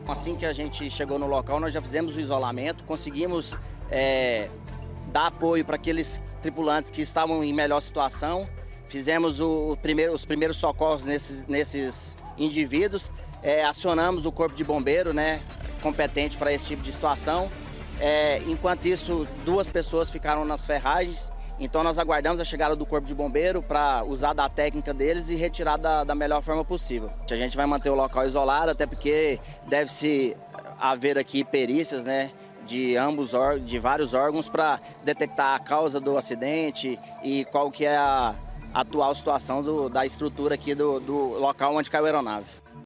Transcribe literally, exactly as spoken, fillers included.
Assim que a gente chegou no local, nós já fizemos o isolamento, conseguimos é, dar apoio para aqueles tripulantes que estavam em melhor situação, fizemos o primeiro, os primeiros socorros nesses, nesses indivíduos, é, acionamos o corpo de bombeiro, né, competente para esse tipo de situação. É, enquanto isso, duas pessoas ficaram nas ferragens, então nós aguardamos a chegada do corpo de bombeiro para usar da técnica deles e retirar da, da melhor forma possível. A gente vai manter o local isolado, até porque deve-se haver aqui perícias, né, de ambos, de vários órgãos para detectar a causa do acidente e qual que é a atual situação do, da estrutura aqui do, do local onde caiu a aeronave.